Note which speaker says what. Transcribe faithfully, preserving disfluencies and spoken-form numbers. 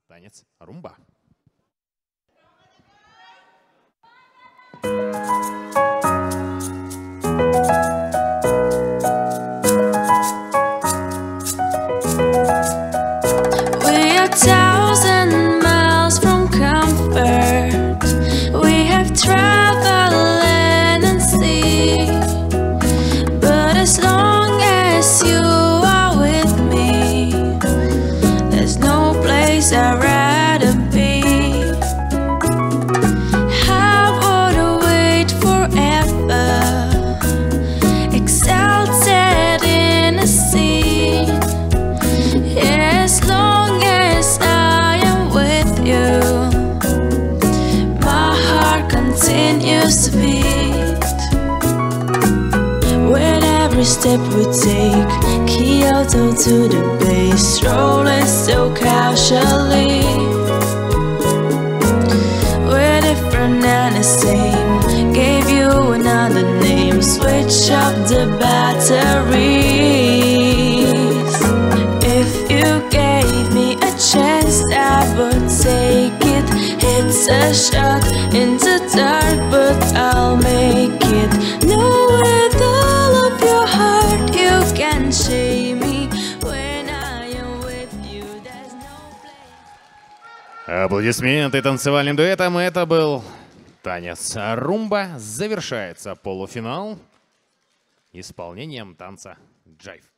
Speaker 1: Танец румба.
Speaker 2: We are thousand miles from comfort. We have traveled land and sea, but as long as you are with me, there's no place I'd rather be. I would wait forever, exalted in a scene. As long as I am with you, my heart continues to beat. With every step we take, Kyoto to the bay, strolling so casually. We're different and the same, gave you another name, switch up the batteries. If you gave me a chance, I would take it. It's a shot in the dark, but I'll make it. Know with all of your heart you can shame me. When I am with you, there's no place.
Speaker 1: Аплодисменты танцевальным дуэтом. Это был танец румба. Завершается полуфинал исполнением танца джайв.